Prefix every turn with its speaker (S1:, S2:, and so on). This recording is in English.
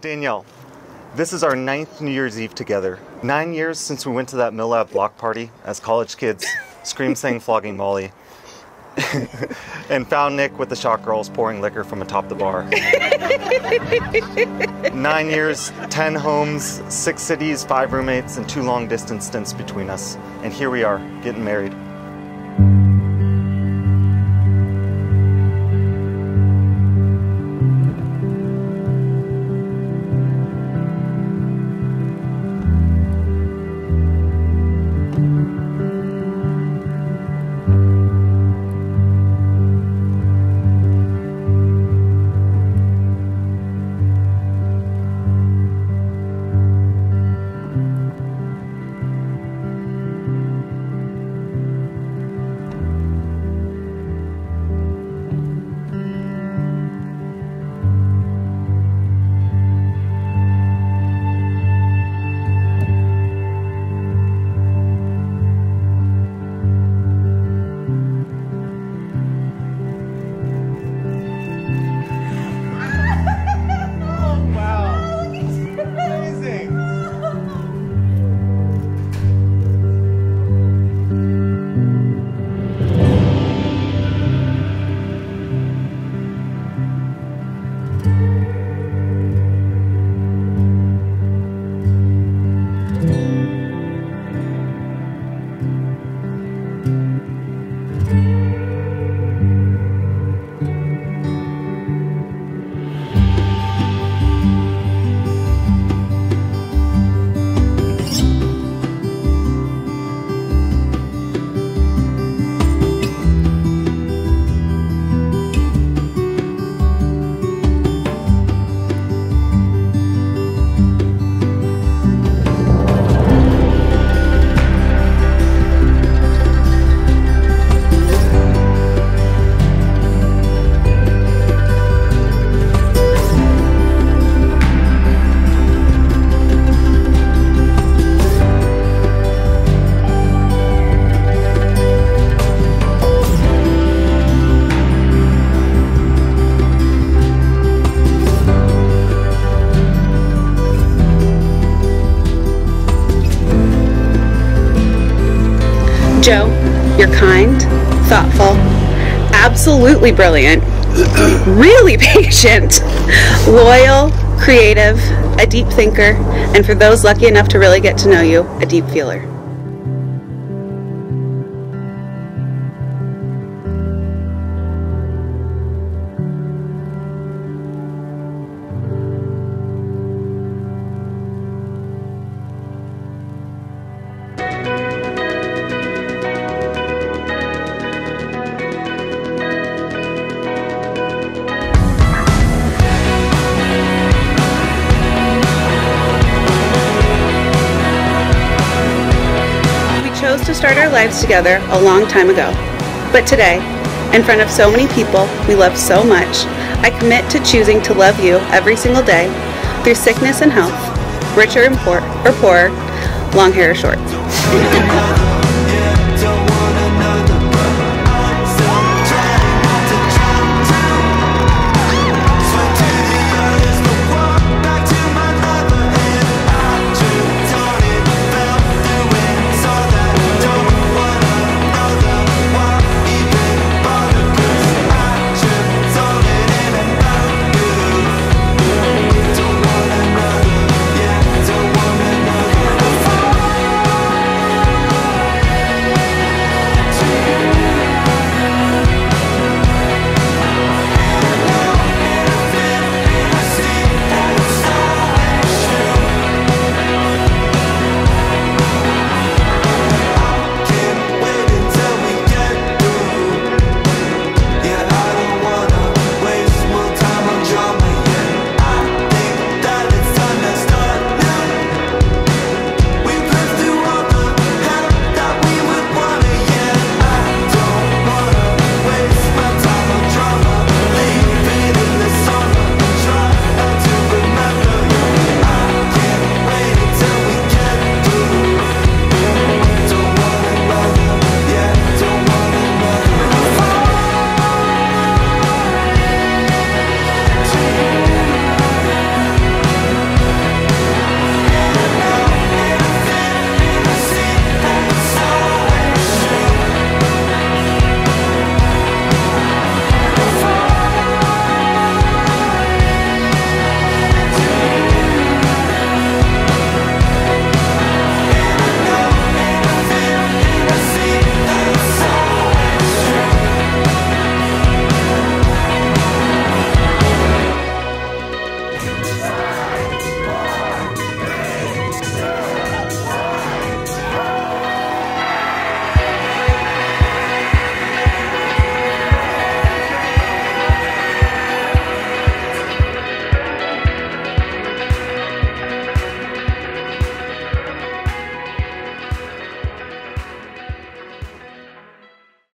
S1: Danielle, this is our 9th New Year's Eve together. 9 years since we went to that Millab block party as college kids, scream sang flogging Molly, and found Nick with the shot girls pouring liquor from atop the bar. 9 years, 10 homes, 6 cities, 5 roommates, and 2 long distance stints between us. And here we are, getting married.
S2: Joe, you're kind, thoughtful, absolutely brilliant, really patient, loyal, creative, a deep thinker, and for those lucky enough to really get to know you, a deep feeler. To start our lives together a long time ago. But today, in front of so many people we love so much, I commit to choosing to love you every single day, through sickness and health, richer and poor, or poorer, long hair or short.